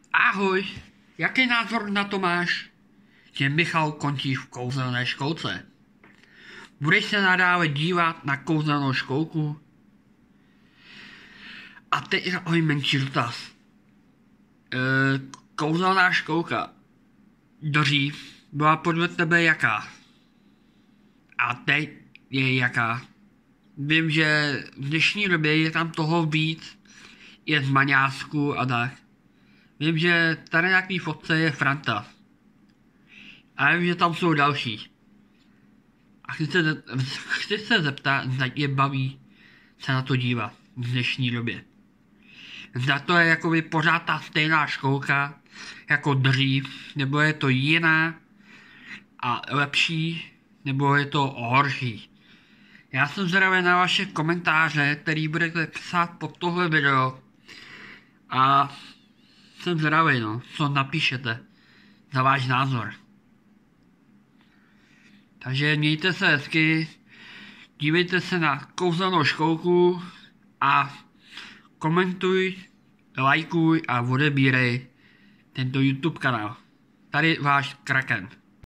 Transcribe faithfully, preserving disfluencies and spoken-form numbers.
Ahoj, jaký názor na to máš, že Michal končí v kouzelné školce? Budeš se nadále dívat na kouzelnou školku? A teď ahoj menší dotaz. E, kouzelná školka dřív byla podle tebe jaká? A teď je jaká? Vím, že v dnešní době je tam toho víc, je z maňásku a tak. Vím, že tady na té fotce je Franta. A vím, že tam jsou další. A chci se, chci se zeptat, zda je baví se na to dívat v dnešní době. Zda to je jakoby pořád ta stejná školka jako dřív, nebo je to jiná a lepší, nebo je to horší. Já jsem zvědavý na vaše komentáře, který budete psát pod tohle video. A jsem zvědavý, no, co napíšete za váš názor. Takže mějte se hezky, dívejte se na kouzelnou školku a komentuj, lajkuj a odebírej tento YouTube kanál. Tady váš Kraken.